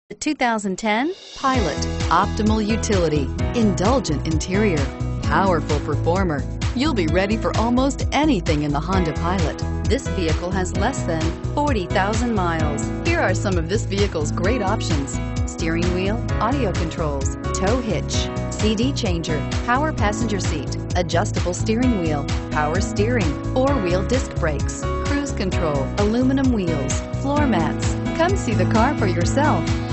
The 2010 Pilot. Optimal utility, indulgent interior, powerful performer. You'll be ready for almost anything in the Honda Pilot. This vehicle has less than 40,000 miles. Here are some of this vehicle's great options: steering wheel audio controls, tow hitch, CD changer, power passenger seat, adjustable steering wheel, power steering, four-wheel disc brakes, cruise control, aluminum wheels, floor mats. Come see the car for yourself.